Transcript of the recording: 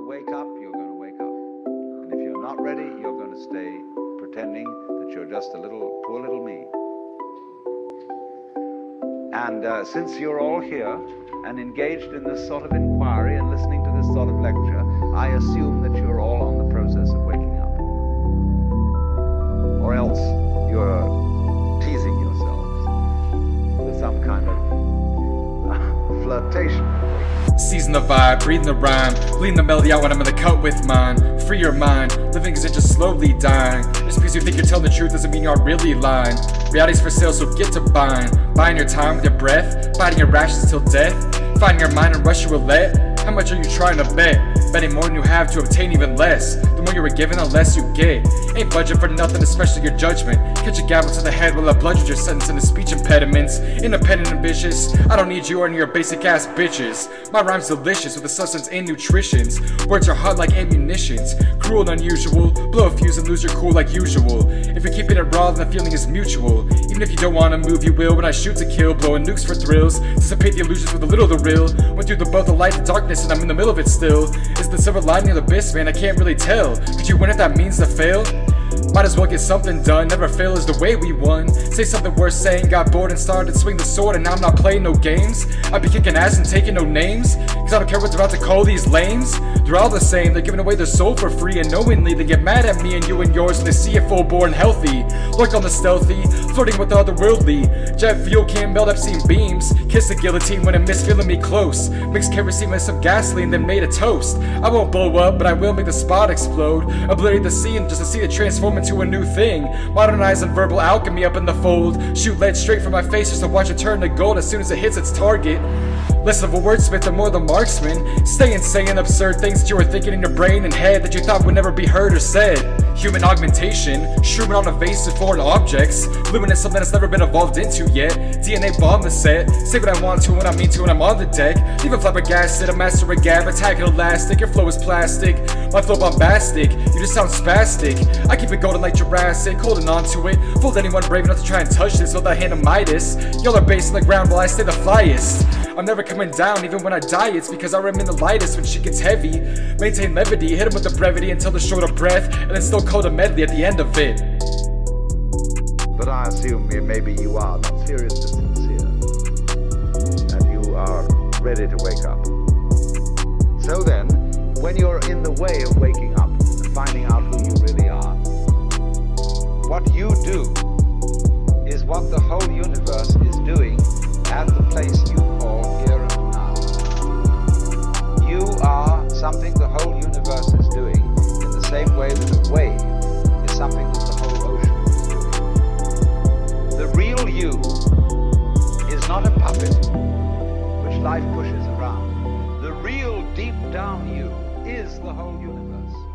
wake up, you're going to wake up. And if you're not ready, you're going to stay pretending that you're just a little, poor little me. And since you're all here and engaged in this sort of inquiry and listening to this sort of lecture, I assume that you're all on the process of waking up. Or else you're teasing yourselves with some kind of flirtation. Seizing the vibe, breathing the rhyme, bleeding the melody out when I'm in the cut with mine. Free your mind, living isn't just slowly dying. Just because you think you're telling the truth doesn't mean you're really lying. Reality's for sale, so get to buying. Buying your time with your breath, fighting your rashes till death. Finding your mind and rush you roulette. How much are you trying to bet? Betting more than you have to obtain even less. The more you were given, the less you get. Ain't budget for nothing, especially your judgment. Catch a gavel to the head while I bludgeon your sentence into speech impediments. Independent and vicious, I don't need you or any of your basic ass bitches. My rhyme's delicious with the substance and nutritions. Words are hot like ammunitions. Cruel and unusual, blow a fuse and lose your cool like usual. If you're keeping it raw, then the feeling is mutual. Even if you don't wanna move, you will. When I shoot to kill, blowing nukes for thrills. Dissipate the illusions with a little of the real. Went through both the light and darkness and I'm in the middle of it still. Is the silver lining of the abyss, man? I can't really tell. Could you win if that means to fail? Might as well get something done, never fail is the way we won. Say something worth saying, got bored and started to swing the sword, and now I'm not playing no games. I be kicking ass and taking no names, cause I don't care what they're about to call these lames. They're all the same, they're giving away their soul for free, and knowingly they get mad at me and you and yours when they see it full bore and healthy. Lurk on the stealthy, flirting with the otherworldly. Jet fuel can melt Epstein beams, kiss the guillotine when it miss feeling me close. Mix kerosene with some gasoline, then made a toast. I won't blow up, but I will make the spot explode. Obliterate the scene just to see it transform into a new thing. Modernizing verbal alchemy up in the fold. Shoot lead straight from my face just to watch it turn to gold as soon as it hits its target. Less of a wordsmith and more the marksman. Staying saying absurd things that you were thinking in your brain and head that you thought would never be heard or said. Human augmentation, shrooming on evasive foreign objects. Living in something that's never been evolved into yet. DNA bomb the set. Say what I want to when I mean to when I'm on the deck. Leaving flabbergasted, a master of gab, attacking elastic. Your flow is plastic, my flow bombastic. You just sound spastic. I keep it golden like Jurassic, holding on to it. Fooled anyone brave enough to try and touch this with a hand of Midas. Y'all are based on the ground while I stay the flyest. I'm never coming down even when I die, it's because I remain the lightest when shit gets heavy. Maintain levity, hit him with the brevity until they're short of breath, and then still call a medley at the end of it. But I assume maybe you are not serious but sincere, and you are ready to wake up. So then, when you're in the way of waking up and finding out who you really are, what you do is what the whole universe is doing at the place you call here and now. You are something the whole universe is doing in the same way that a wave is something that the whole ocean is doing. The real you is not a puppet which life pushes around. The real deep down you is the whole universe.